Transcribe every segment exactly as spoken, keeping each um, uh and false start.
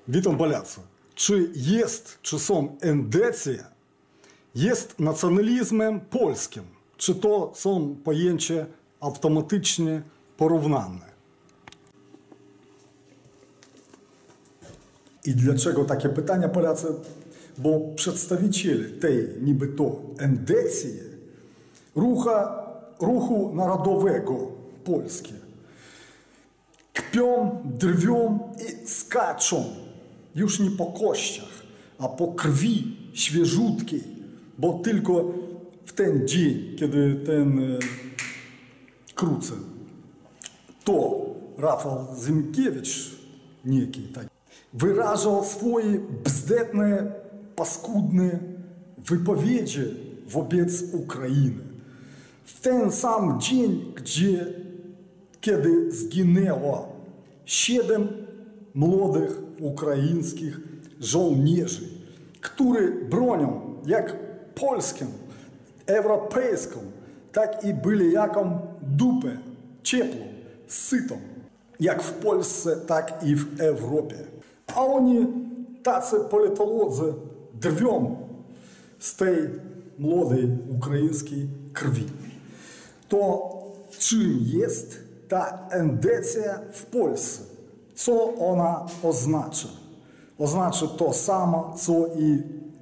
Witam Polacy. Czy jest, czy są endecje, jest nacjonalizmem polskim? Czy to są pojęcia automatycznie porównane? I dlaczego takie pytania, Polacy? Bo przedstawiciele tej niby to endecji rucha, ruchu narodowego Polski kpią, drwią i skaczą już nie po kościach, a po krwi świeżutkiej, bo tylko w ten dzień, kiedy ten e, krócej, to Rafał Zimkiewicz, nieki taki, wyrażał swoje bzdetne, paskudne wypowiedzi wobec Ukrainy. W ten sam dzień, gdzie, kiedy zginęło siedem młodych ukraińskich żołnierzy, którzy bronią jak polską, europejską, tak i byli jaką dupę, ciepłą, sytą, jak w Polsce, tak i w Europie. A oni, tacy politolodzy, drwią z tej młodej ukraińskiej krwi. To czym jest ta endecja w Polsce? Co ona oznacza? Oznacza to samo, co i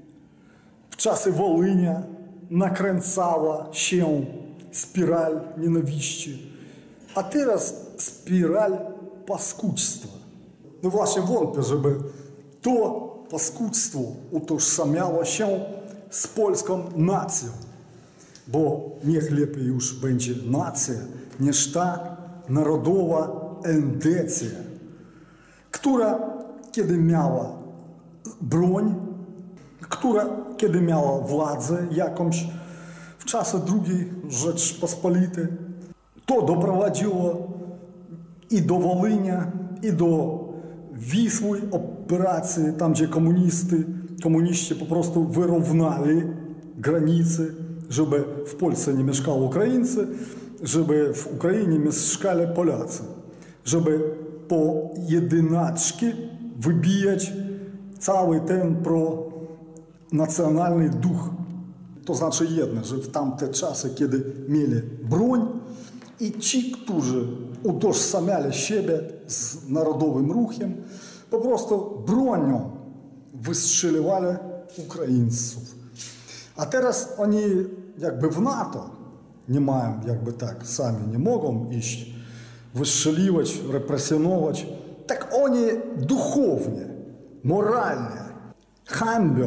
w czasy Wołynia nakręcała się spiralь nienawiści, a teraz spiralь paskudztwa. No właśnie wątpię, żeby to paskudztwo utożsamiało się z polską nacją, bo niech lepiej już będzie nacja niż ta narodowa endecja, która kiedy miała broń, która kiedy miała władzę jakąś w czasach drugiej Rzeczpospolitej, to doprowadziło i do Wołynia, i do Wisły operacji, tam gdzie komunisty, komuniści po prostu wyrównali granice, żeby w Polsce nie mieszkali Ukraińcy, żeby w Ukrainie mieszkali Polacy, żeby po jedynaczki wybijać cały ten pronacjonalny duch. To znaczy jedno, że w tamte czasy, kiedy mieli broń i ci, którzy utożsamiali siebie z narodowym ruchem, po prostu bronią wystrzeliwali Ukraińców. A teraz oni jakby w NATO nie mają, jakby tak, sami nie mogą iść, wystrzeliwać, represjonować. Tak oni duchownie, moralnie hańbią,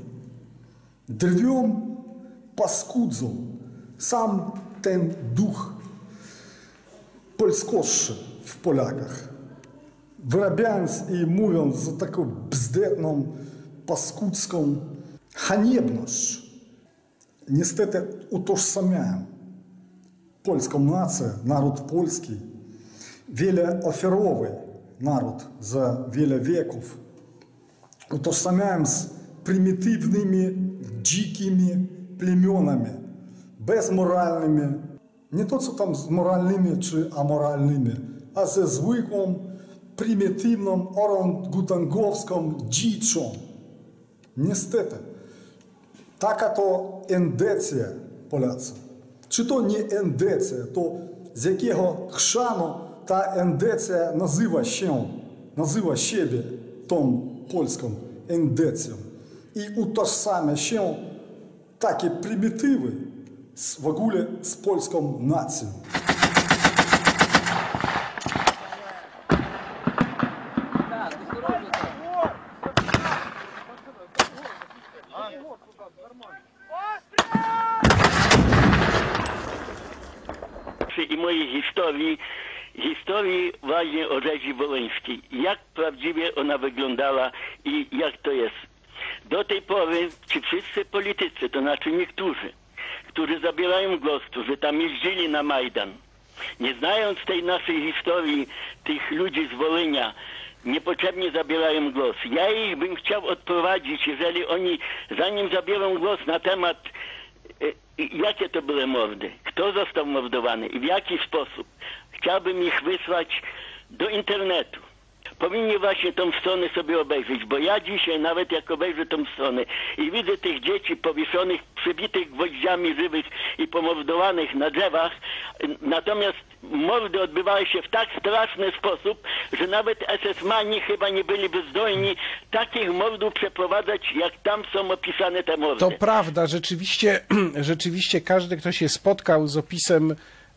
drwią, paskudzą sam ten duch polskości w Polakach. Wyrabiając i mówiąc za taką bzdetną, paskudzką haniebność, niestety utożsamiają polską nację, naród polski, wiele ofiarowy naród za wiele wieków, utożsamiają z prymitywnymi, dzikimi plemionami, bezmoralnymi, nie to co tam z moralnymi czy amoralnymi, a ze zwykłą, prymitywną, orangutangowską dziczą. Niestety, taka to endecja, Polacy. Czy to nie endecja, to z jakiego chrzanu ta endecja nazywa się, nazywa siebie tą polską endecją i utożsamia się takie prymitywy w ogóle z polską nacją. I mojej historii, historii właśnie o rzezi wołyńskiej. Jak prawdziwie ona wyglądała i jak to jest. Do tej pory ci wszyscy politycy, to znaczy niektórzy, którzy zabierają głos, którzy tam jeździli na Majdan, nie znając tej naszej historii, tych ludzi z Wolynia, niepotrzebnie zabierają głos. Ja ich bym chciał odprowadzić, jeżeli oni, zanim zabiorą głos na temat jakie to były mordy, kto został mordowany i w jaki sposób. Chciałbym ich wysłać do internetu. powinni właśnie tą stronę sobie obejrzeć, bo ja dzisiaj nawet jak obejrzę tą stronę i widzę tych dzieci powieszonych, przybitych gwoździami żywych i pomordowanych na drzewach, natomiast mordy odbywały się w tak straszny sposób, że nawet esesmani chyba nie byliby zdolni takich mordów przeprowadzać, jak tam są opisane te mordy. To prawda, rzeczywiście, rzeczywiście każdy, kto się spotkał z opisem,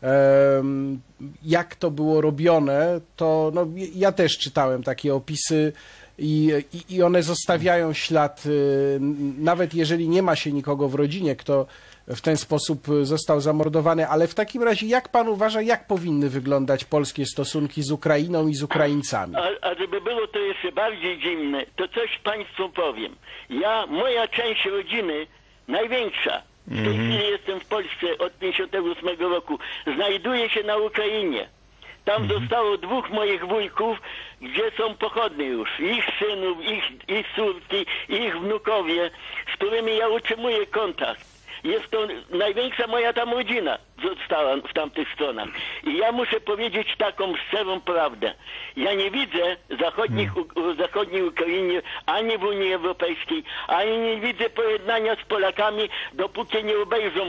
em, jak to było robione, to no, ja też czytałem takie opisy i, i, i one zostawiają ślad, y, nawet jeżeli nie ma się nikogo w rodzinie, kto w ten sposób został zamordowany, ale w takim razie jak pan uważa, jak powinny wyglądać polskie stosunki z Ukrainą i z Ukraińcami? A, a żeby było to jeszcze bardziej dziwne, to coś państwu powiem. Ja, moja część rodziny, największa, w tej chwili jestem w Polsce od pięćdziesiątego ósmego roku, znajduje się na Ukrainie. Tam zostało dwóch moich wujków, gdzie są pochodnie już. Ich synów, ich, ich córki, ich wnukowie, z którymi ja utrzymuję kontakt. Jest to największa moja tam rodzina została w tamtych stronach. I ja muszę powiedzieć taką szczerą prawdę. Ja nie widzę zachodnich, u, zachodniej Ukrainie ani w Unii Europejskiej, ani nie widzę pojednania z Polakami, dopóki nie obejrzą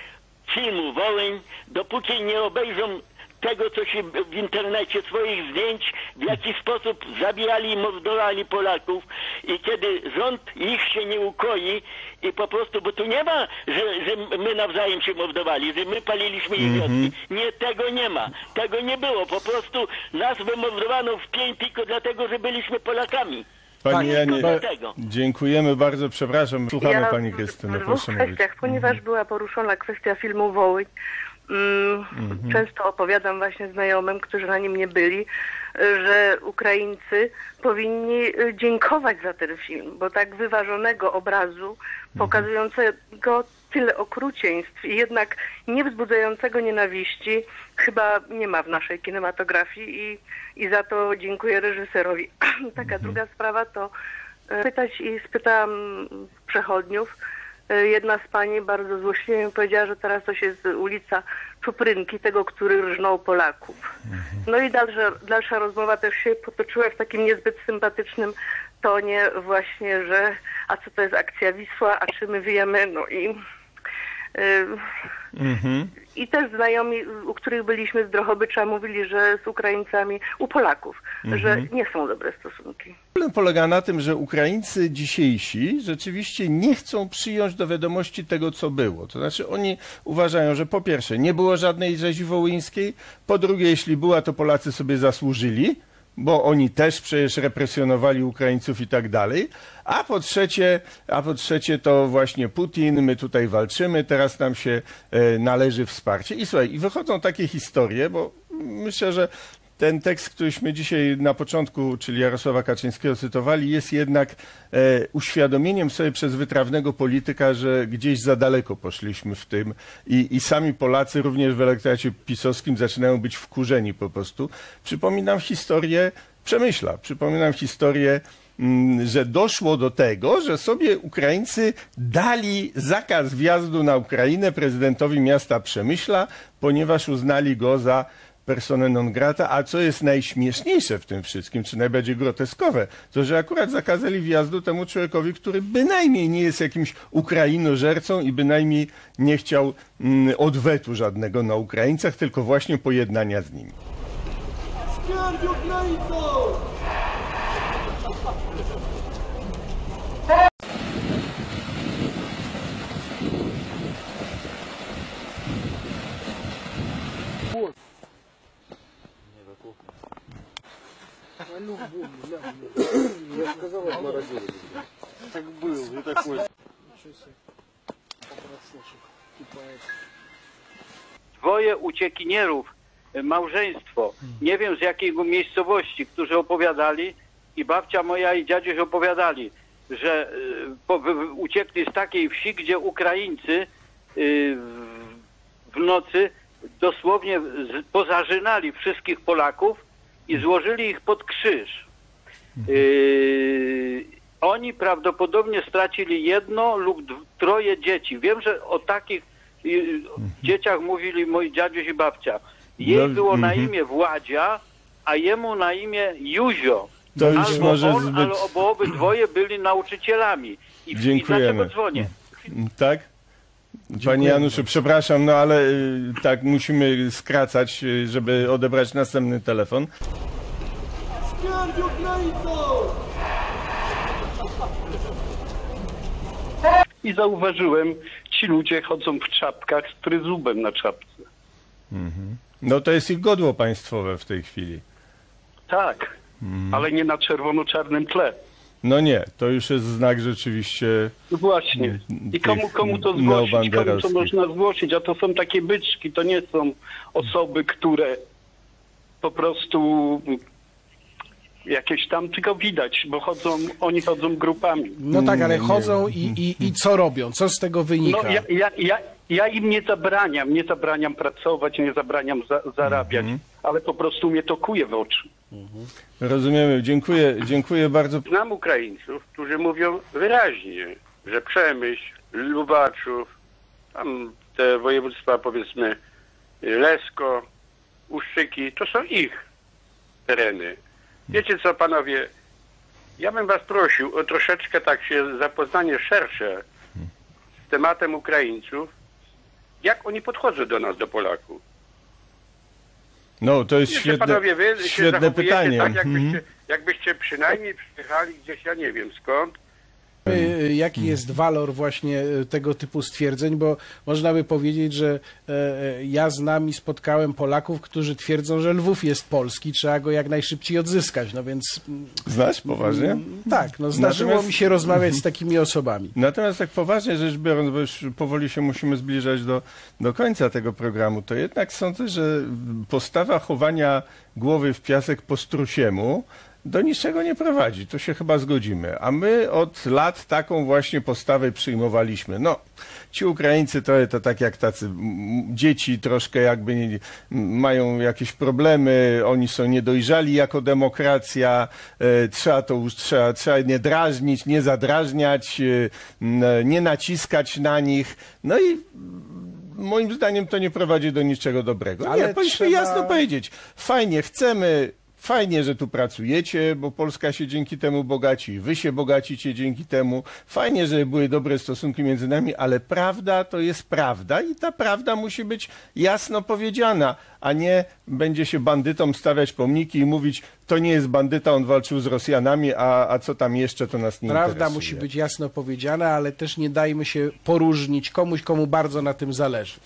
filmu Wołyń, dopóki nie obejrzą tego, co się w internecie, swoich zdjęć, w jaki sposób zabijali i mordowali Polaków i kiedy rząd ich się nie ukoi i po prostu, bo tu nie ma, że, że my nawzajem się mordowali, że my paliliśmy ich wioski. Mm-hmm. Nie, tego nie ma. Tego nie było. Po prostu nas wymordowano w pień tylko dlatego, że byliśmy Polakami. Pani Janie, dziękujemy bardzo, przepraszam. Słuchamy ja Pani Krystyny. W dwóch kwestiach, ponieważ mm-hmm. była poruszona kwestia filmu Wołyń, Mm, mhm. Często opowiadam właśnie znajomym, którzy na nim nie byli, że Ukraińcy powinni dziękować za ten film, bo tak wyważonego obrazu, pokazującego tyle okrucieństw i jednak nie wzbudzającego nienawiści chyba nie ma w naszej kinematografii i, i za to dziękuję reżyserowi. Taka mhm. druga sprawa to pytać i spytałam przechodniów. Jedna z pani bardzo złośliwie mi powiedziała, że teraz to jest ulica Czuprynki, tego, który rżnął Polaków. No i dalsza, dalsza rozmowa też się potoczyła w takim niezbyt sympatycznym tonie właśnie, że a co to jest akcja Wisła, a czy my wiemy, no i... Yy, mhm. I też znajomi, u których byliśmy z Drohobycza, mówili, że z Ukraińcami, u Polaków, mhm. że nie są dobre stosunki. Problem polega na tym, że Ukraińcy dzisiejsi rzeczywiście nie chcą przyjąć do wiadomości tego, co było. To znaczy oni uważają, że po pierwsze nie było żadnej rzezi wołyńskiej, po drugie jeśli była, to Polacy sobie zasłużyli, bo oni też przecież represjonowali Ukraińców i tak dalej, a po trzecie, a po trzecie to właśnie Putin, my tutaj walczymy, teraz nam się e, należy wsparcie. I słuchaj, i wychodzą takie historie, bo myślę, że ten tekst, któryśmy dzisiaj na początku, czyli Jarosława Kaczyńskiego cytowali, jest jednak e, uświadomieniem sobie przez wytrawnego polityka, że gdzieś za daleko poszliśmy w tym i, i sami Polacy również w elektoracie pisowskim zaczynają być wkurzeni po prostu. Przypominam historię Przemyśla, przypominam historię, m, że doszło do tego, że sobie Ukraińcy dali zakaz wjazdu na Ukrainę prezydentowi miasta Przemyśla, ponieważ uznali go za personę non grata, a co jest najśmieszniejsze w tym wszystkim, czy najbardziej groteskowe, to że akurat zakazali wjazdu temu człowiekowi, który bynajmniej nie jest jakimś Ukrainożercą i bynajmniej nie chciał mm, odwetu żadnego na Ukraińcach, tylko właśnie pojednania z nimi. Śmierć Ukraińcom! Tak było, że tak było. Dwoje uciekinierów, małżeństwo, nie wiem z jakiej miejscowości, którzy opowiadali i babcia moja i dziadziuś opowiadali, że po, uciekli z takiej wsi, gdzie Ukraińcy w nocy dosłownie pozażynali wszystkich Polaków i złożyli ich pod krzyż. Yy, oni prawdopodobnie stracili jedno lub troje dzieci. Wiem, że o takich yy, dzieciach mówili moi dziadziuś i babcia. Jej było na imię Władzia, a jemu na imię Józio. To już albo może on, zbyt... albo obydwoje byli nauczycielami. I, i Dziękujemy. dlaczego dzwonię? Tak? Panie Januszu, przepraszam, no ale y, tak musimy skracać, y, żeby odebrać następny telefon. I zauważyłem, ci ludzie chodzą w czapkach z tryzubem na czapce. No to jest ich godło państwowe w tej chwili. Tak, ale nie na czerwono-czarnym tle. No nie, to już jest znak rzeczywiście... No właśnie. I komu, komu to zgłosić, komu to neobanderowskich. można zgłosić, a to są takie byczki, to nie są osoby, które po prostu jakieś tam, tylko widać, bo chodzą, oni chodzą grupami. No tak, ale chodzą i, i, i co robią? Co z tego wynika? No ja, ja, ja, ja im nie zabraniam, nie zabraniam pracować, nie zabraniam za, zarabiać, Mhm. ale po prostu mnie to kuje w oczy. Rozumiemy, dziękuję, dziękuję bardzo. Znam Ukraińców, którzy mówią wyraźnie, że Przemyśl, Lubaczów, tam te województwa powiedzmy Lesko, Ustrzyki, to są ich tereny. Wiecie co, panowie, ja bym was prosił o troszeczkę tak się zapoznanie szersze z tematem Ukraińców, jak oni podchodzą do nas, do Polaków. No, to jest Jeszcze świetne, panowie, wy się świetne zachowujecie pytanie. tak, jakbyście, Mhm. jakbyście przynajmniej przyjechali gdzieś, ja nie wiem skąd, Y, Jaki jest walor właśnie y, tego typu stwierdzeń, bo można by powiedzieć, że e, e, ja znam i spotkałem Polaków, którzy twierdzą, że Lwów jest polski, trzeba go jak najszybciej odzyskać, no więc mm, Znasz poważnie? tak, no zdarzyło Natomiast- mi się rozmawiać z takimi osobami. Natomiast tak poważnie rzecz biorąc, bo już powoli się musimy zbliżać do, do końca tego programu, to jednak sądzę, że postawa chowania głowy w piasek po strusiemu do niczego nie prowadzi. To się chyba zgodzimy. A my od lat taką właśnie postawę przyjmowaliśmy. No, ci Ukraińcy to, to tak jak tacy m, dzieci troszkę jakby nie, m, mają jakieś problemy, oni są niedojrzali jako demokracja, e, trzeba to już, trzeba, trzeba nie drażnić, nie zadrażniać, e, m, nie naciskać na nich. No i moim zdaniem to nie prowadzi do niczego dobrego. Ale Ale nie, powinniśmy trzeba- jasno powiedzieć, fajnie, chcemy, fajnie, że tu pracujecie, bo Polska się dzięki temu bogaci, wy się bogacicie dzięki temu. Fajnie, że były dobre stosunki między nami, ale prawda to jest prawda i ta prawda musi być jasno powiedziana, a nie będzie się bandytom stawiać pomniki i mówić, to nie jest bandyta, on walczył z Rosjanami, a, a co tam jeszcze, to nas nie Prawda interesuje. musi być jasno powiedziana, ale też nie dajmy się poróżnić komuś, komu bardzo na tym zależy.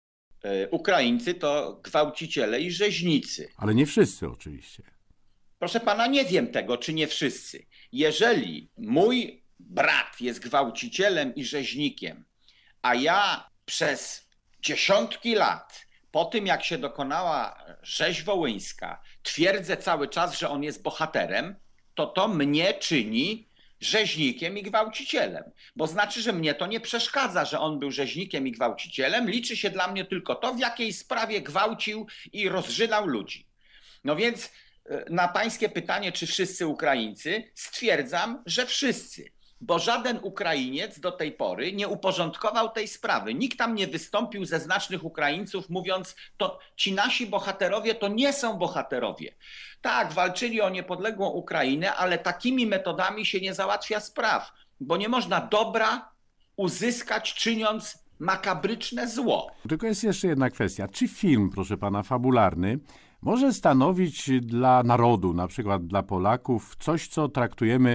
Ukraińcy to gwałciciele i rzeźnicy. Ale nie wszyscy oczywiście. Proszę pana, nie wiem tego, czy nie wszyscy. Jeżeli mój brat jest gwałcicielem i rzeźnikiem, a ja przez dziesiątki lat, po tym jak się dokonała rzeź wołyńska, twierdzę cały czas, że on jest bohaterem, to to mnie czyni rzeźnikiem i gwałcicielem. Bo znaczy, że mnie to nie przeszkadza, że on był rzeźnikiem i gwałcicielem. Liczy się dla mnie tylko to, w jakiej sprawie gwałcił i rozżynał ludzi. No więc na pańskie pytanie, czy wszyscy Ukraińcy, stwierdzam, że wszyscy. Bo żaden Ukrainiec do tej pory nie uporządkował tej sprawy. Nikt tam nie wystąpił ze znacznych Ukraińców mówiąc, to ci nasi bohaterowie to nie są bohaterowie. Tak, walczyli o niepodległą Ukrainę, ale takimi metodami się nie załatwia spraw, bo nie można dobra uzyskać czyniąc makabryczne zło. Tylko jest jeszcze jedna kwestia. Czy film, proszę pana, fabularny może stanowić dla narodu, na przykład dla Polaków, coś, co traktujemy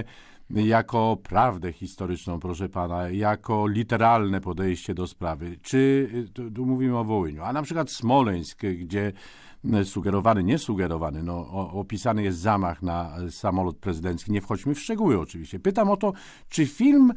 jako prawdę historyczną, proszę pana, jako literalne podejście do sprawy? Czy, tu, tu mówimy o Wołyniu, a na przykład Smoleńsk, gdzie sugerowany, nie sugerowany, no, o, opisany jest zamach na samolot prezydencki. Nie wchodźmy w szczegóły oczywiście. Pytam o to, czy film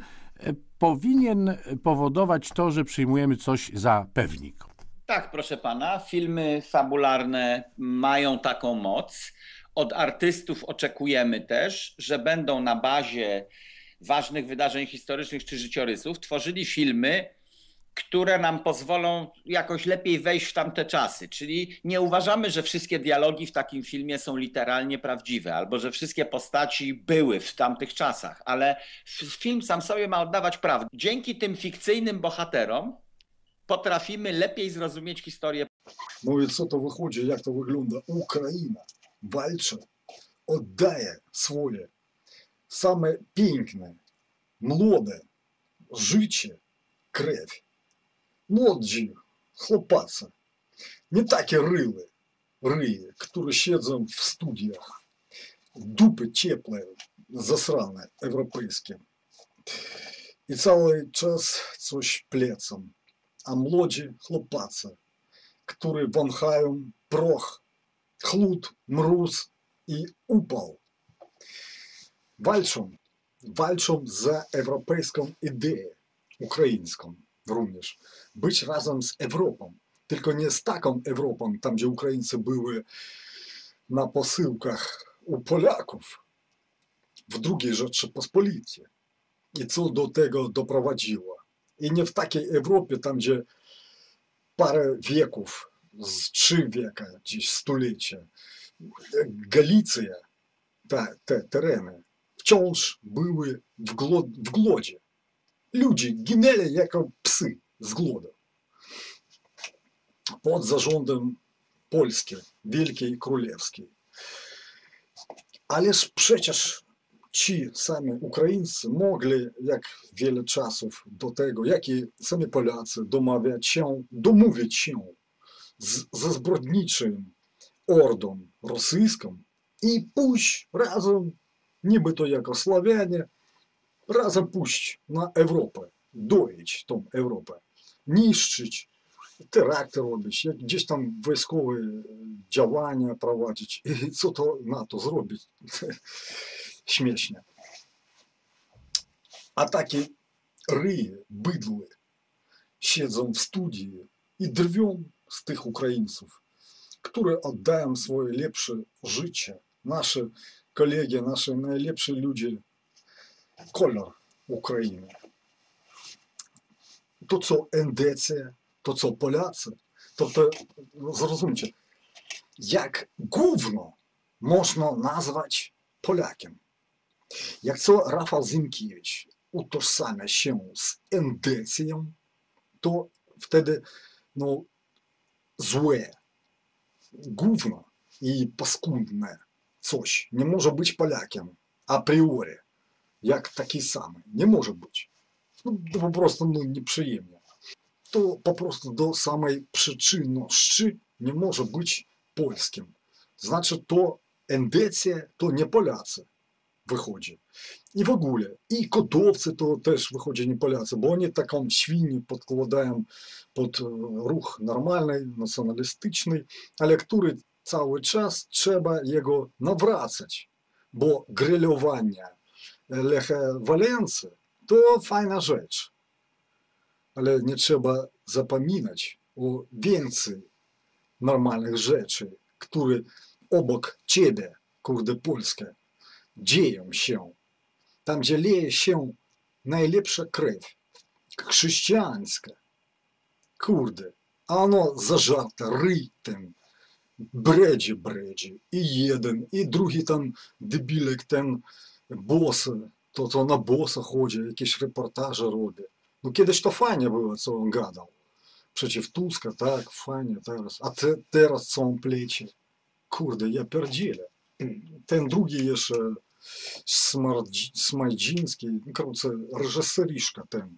powinien powodować to, że przyjmujemy coś za pewnik? Tak, proszę pana, filmy fabularne mają taką moc. Od artystów oczekujemy też, że będą na bazie ważnych wydarzeń historycznych czy życiorysów tworzyli filmy, które nam pozwolą jakoś lepiej wejść w tamte czasy. Czyli nie uważamy, że wszystkie dialogi w takim filmie są literalnie prawdziwe, albo że wszystkie postaci były w tamtych czasach, ale film sam sobie ma oddawać prawdę. Dzięki tym fikcyjnym bohaterom potrafimy lepiej zrozumieć historię. No i co to wychodzi, jak to wygląda? Ukraina walczy oddaje swoje same piękne, młode życie, krew. Młodzi chłopacy, nie takie ryle, ryje, które siedzą w studiach, dupy ciepłe, zasrane, europejskie. I cały czas coś plecą. A młodzi chłopacy, którzy wąchają proch, chłód, mróz i upał. Walczą, walczą za europejską ideę, ukraińską również. Być razem z Europą. Tylko nie z taką Europą, tam gdzie Ukraińcy były na posyłkach u Polaków w drugiej Rzeczypospolitej. I co do tego doprowadziło. I nie w takiej Europie, tam gdzie parę wieków, z trzy wieka, gdzieś stulecia, Galicja, te, te tereny, wciąż były w, głod, w głodzie. Ludzie ginęli jako psy z głodu. Pod zarządem Polski, Wielkiej Królewskiej. Ależ przecież ci sami Ukraińcy mogli, jak wiele czasów do tego, jak i sami Polacy, domawiać się, domówić się z, ze zbrodniczym ordą rosyjską i pójść razem, niby to jako Słowianie, razem pójść na Europę, doić tą Europę, niszczyć, terakty robić, jak gdzieś tam wojskowe działania prowadzić. I co to na to zrobić? Śmiesznie. A takie ryje, bydły siedzą w studii i drwią z tych Ukraińców, które oddają swoje lepsze życie. Nasze kolegi, nasze najlepsze ludzie, kolor Ukrainy. To co Endecja, to co Polacy, to, to no zrozumcie, jak gówno można nazwać Polakiem. Jak co Rafał Zinkiewicz utożsamia się z Endecją, to wtedy no, złe, gówno i paskudne coś nie może być Polakiem a priori, jak taki sam. Nie może być. No, to po prostu no, nieprzyjemnie. To po prostu do samej przyczynności nie może być polskim. Znaczy to Endecja to nie Polacy wychodzi. I w ogóle, i kodowcy to też wychodzi nie Polacy, bo oni taką świnię podkładają pod ruch normalny, nacjonalistyczny, ale który cały czas trzeba jego nawracać, bo grillowanie Lecha Walency to fajna rzecz, ale nie trzeba zapominać o więcej normalnych rzeczy, które obok ciebie, kurde Polska, dzieją się. Tam, gdzie leje się najlepsza krew, chrześcijańska. Kurde, a ono zażarte rytem, bredzi, bredzi. I jeden, i drugi tam debilek, ten boss, to co na bossa chodzi, jakieś reportaże robi. No kiedyś to fajnie było, co on gadał. Przeciw Tuska, tak, fajnie teraz. A te, teraz co on pleci? Kurde, ja pierdzielę. Ten drugi jeszcze Smajdziński, короче, reżyseriszka ten,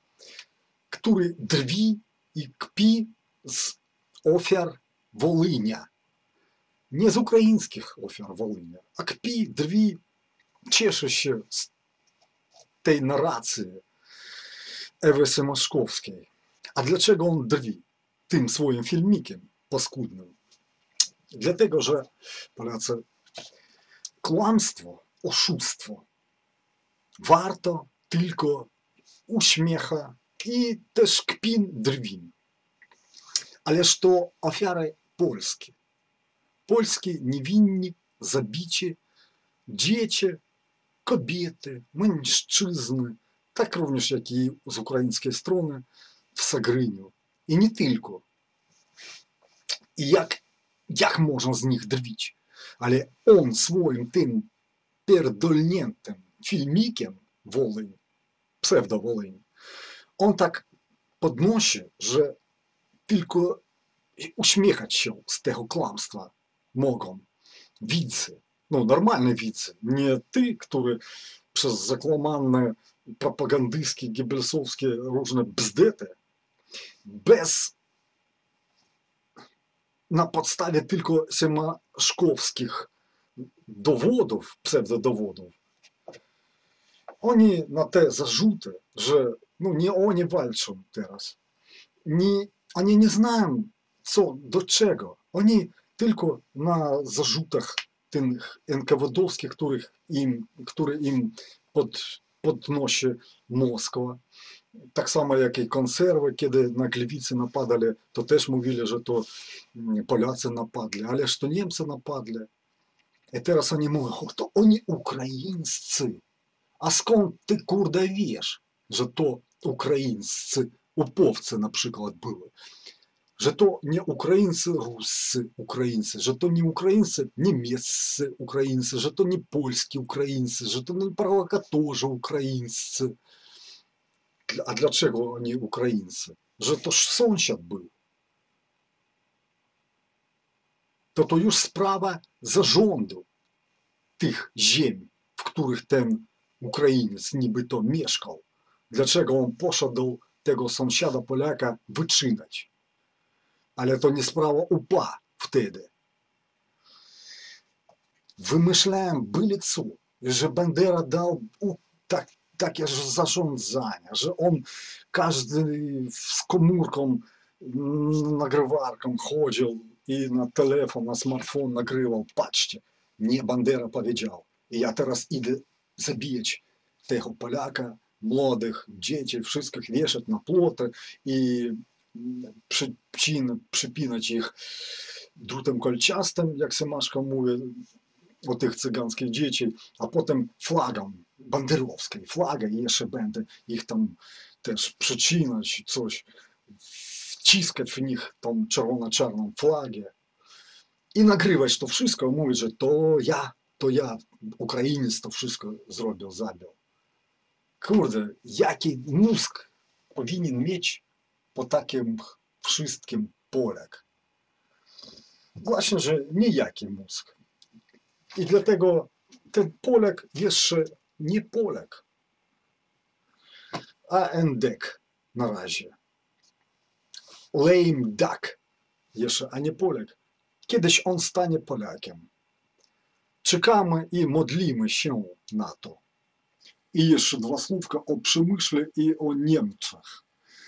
który drwi i kpi z ofiar Wolynia. Nie z ukraińskich ofiar Wolynia, a kpi, drwi, cieszy się z tej narracji Ewy Semaszkowskiej. A dlaczego on drwi tym swoim filmikiem paskudnym? Dlatego, że Polacy, kłamstwo, oszustwo warto tylko uśmiecha i też kpin drwin. Ależ to ofiary polskie. Polskie niewinni, zabici, dzieci, kobiety, mężczyzny, tak również jak i z ukraińskiej strony w Sagryniu. I nie tylko. I jak, jak można z nich drwić? Ale on swoim tym pierdolniętym filmikiem Wolyń, pseudo-Wolyń, on tak podnosi, że tylko uśmiechać się z tego kłamstwa mogą widzy no, normalny widz, nie ty, który przez zakłamane propagandystskie, giebelsowskie różne bzdety, bez, na podstawie tylko semaszkowskich dowodów, pseudodowodów, oni na te zarzuty, że no nie oni walczą teraz, nie, oni nie znają co do czego, oni tylko na zarzutach tych en ka we dowskich, których im, które im pod, podnosi Moskwa. Tak samo jak i konserwy, kiedy na Gliwice napadali, to też mówili, że to Polacy napadli, ale że to Niemcy napadli. I teraz oni mówią, to oni ukraińscy. A skąd ty, kurde, wiesz, że to ukraińscy upowcy na przykład były? Że to nie ukraińcy ruscy ukraińcy, że to nie ukraińcy niemieccy ukraińcy, że to nie polskie ukraińcy, że to nie prowokatorzy ukraińscy. A dlaczego oni ukraińcy? Że to sąsiad był. To to już sprawa zarządu tych ziem, w których ten Ukrainiec niby to mieszkał. Dlaczego on poszedł tego sąsiada Polaka wyczynać? Ale to nie sprawa U P A wtedy. Wymyślałem byle co, że Bandera dał tak, takie zarządzania, że on każdy z komórką, nagrywarką chodził i na telefon, na smartfon nagrywał. Patrzcie, nie Bandera powiedział. I ja teraz idę zabijać tego Polaka, młodych, dzieci, wszystkich wieszać na płoty i przycin, przypinać ich drutem kolczastym, jak Semaszko mówi o tych cyganskich dzieci, a potem flagą banderowskiej, flagę i jeszcze będę ich tam też przycinać, coś, wciskać w nich tą czerwono-czarną flagę i nagrywać to wszystko, mówić, że to ja, to ja, Ukrainiec to wszystko zrobił, zabił. Kurde, jaki mózg powinien mieć po takim wszystkim Polak? Właśnie, że niejaki mózg. I dlatego ten Polak jeszcze nie Polak, a endek na razie. Lame duck jeszcze, a nie Polak. Kiedyś on stanie Polakiem. Czekamy i modlimy się na to. I jeszcze dwa słówka o przemyśle i o Niemczech.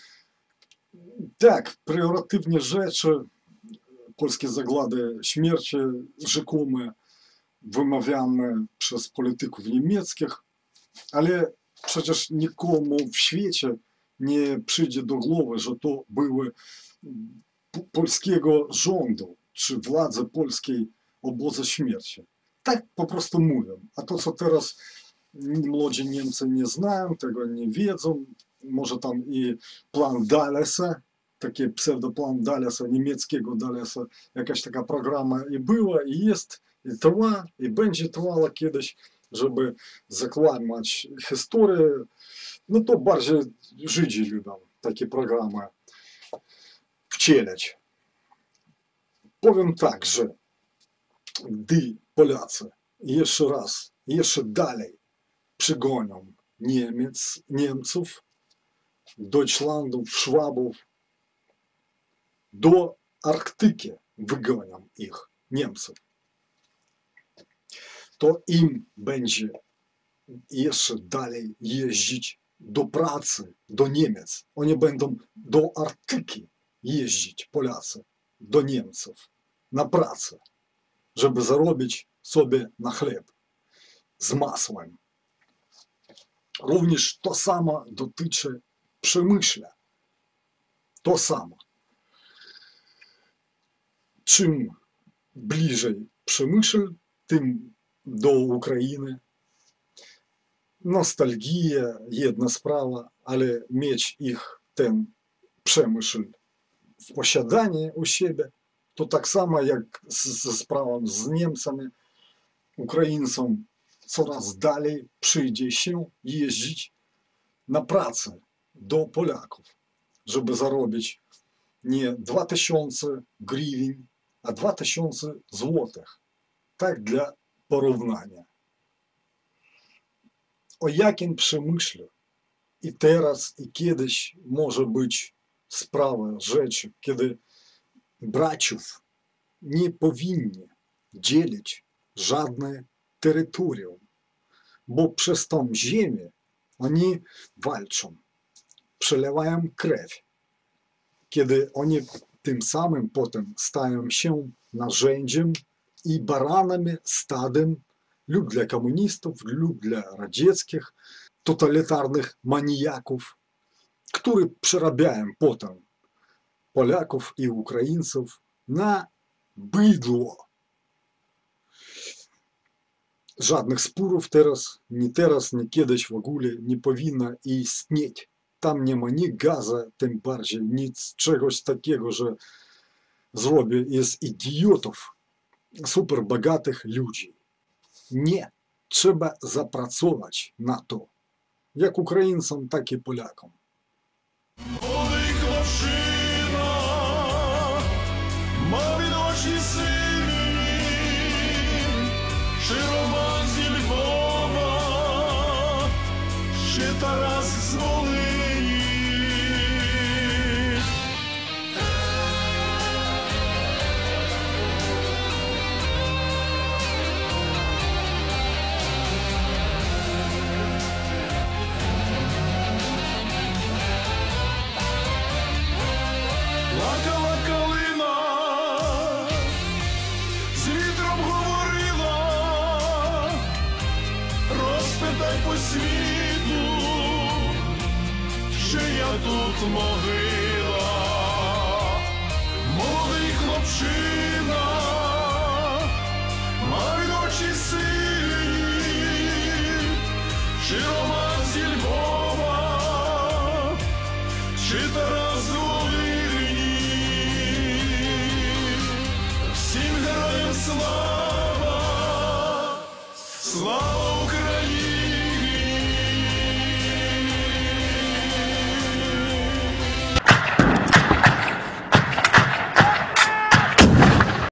Tak, priorytetne rzeczy, polskie zagłady śmierci rzekome, wymawiane przez polityków niemieckich, ale przecież nikomu w świecie nie przyjdzie do głowy, że to były polskiego rządu, czy władzy polskiej obozy śmierci. Tak po prostu mówią. A to, co teraz młodzi Niemcy nie znają, tego nie wiedzą, może tam i plan Dallesa, taki pseudoplan Dallesa, niemieckiego Dallesa, jakaś taka programa i była, i jest, i trwa, i będzie trwała kiedyś, żeby zakłamać historię. No to bardziej Żydzi lubią takie programy wcielać. Powiem tak, że gdy Polacy jeszcze raz, jeszcze dalej przygonią Niemiec, Niemców, Deutschlandów, Szwabów, do Arktyki wygonią ich, Niemców, to im będzie jeszcze dalej jeździć do pracy, do Niemiec. Oni będą do Arktyki jeździć, Polacy, do Niemców, na pracę, żeby zarobić sobie na chleb z masłem. Również to samo dotyczy przemyśle. To samo. Czym bliżej przemysł, tym do Ukrainy. Nostalgia, jedna sprawa, ale mieć ich ten przemysł w posiadaniu u siebie, to tak samo jak ze sprawą z Niemcami, Ukraińcom coraz dalej przyjdzie się jeździć na pracę do Polaków, żeby zarobić nie dwa tysiące gривен, a dwa tysiące złotych. Tak dla porównania. O jakim przemyśle i teraz, i kiedyś może być sprawa rzeczy, kiedy braciów nie powinni dzielić żadne terytorium, bo przez tą ziemię oni walczą, przelewają krew, kiedy oni tym samym potem stają się narzędziem i baranami, stadem lub dla komunistów, lub dla radzieckich, totalitarnych maniaków, którzy przerabiają potem Polaków i Ukraińców na bydło. Żadnych sporów teraz, ni teraz, ni kiedyś w ogóle nie powinno istnieć. Tam nie ma ni gaza, tym bardziej nic czegoś takiego, że zrobi z idiotów super bogatych ludzi. Nie. Trzeba zapracować na to. Jak Ukraińcom, tak i Polakom. Тарас з Волині. Плакала калина, з вітром говорила, розпитай по світу, що я тут могила, молодий хлопчина, мав очі сині, чи роман зі Львова, чи Тарас з Волині. Всім героям слава, слава!